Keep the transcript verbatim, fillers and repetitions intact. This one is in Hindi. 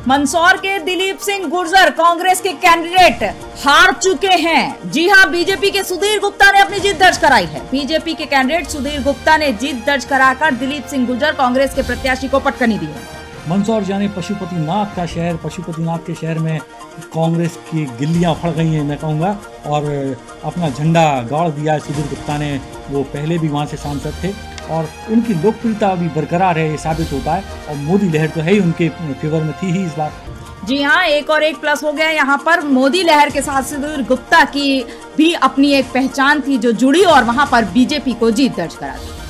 मंदसौर के दिलीप सिंह गुर्जर कांग्रेस के कैंडिडेट हार चुके हैं। जी हां, बीजेपी के सुधीर गुप्ता ने अपनी जीत दर्ज कराई है। बीजेपी के कैंडिडेट सुधीर गुप्ता ने जीत दर्ज कराकर दिलीप सिंह गुर्जर कांग्रेस के प्रत्याशी को पटकनी दी है। मंदसौर यानी पशुपतिनाथ का शहर, पशुपतिनाथ के शहर में कांग्रेस की गिल्लियां फड़ गई हैं मैं कहूँगा, और अपना झंडा गाड़ दिया है सुधीर गुप्ता ने। वो पहले भी वहाँ से सांसद थे और उनकी लोकप्रियता अभी बरकरार है, ये साबित होता है। और मोदी लहर तो है ही उनके फेवर में थी ही इस बार। जी हाँ, एक और एक प्लस हो गया यहाँ पर। मोदी लहर के साथ सुधीर गुप्ता की भी अपनी एक पहचान थी जो जुड़ी और वहाँ पर बीजेपी को जीत दर्ज करा दी।